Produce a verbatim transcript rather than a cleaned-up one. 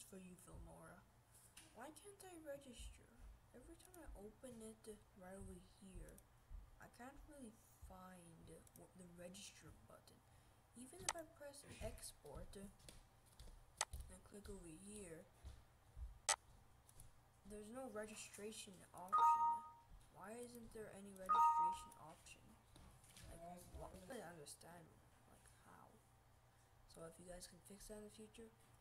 for you, Filmora. Why can't I register? Every time I open it right over here, I can't really find the register button. Even if I press export and click over here, there's no registration option. Why isn't there any registration option? Like, I don't understand, like, how. So if you guys can fix that in the future,